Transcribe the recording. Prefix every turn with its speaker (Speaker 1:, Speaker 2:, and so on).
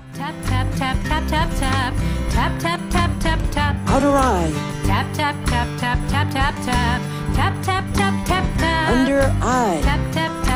Speaker 1: Tap, tap, tap, tap, tap, tap. Tap, tap, tap, tap, tap.
Speaker 2: Outer eye.
Speaker 1: Tap, tap, tap, tap, tap, tap, tap. Tap, tap, tap, tap, tap.
Speaker 2: Under eye.
Speaker 1: Tap, tap,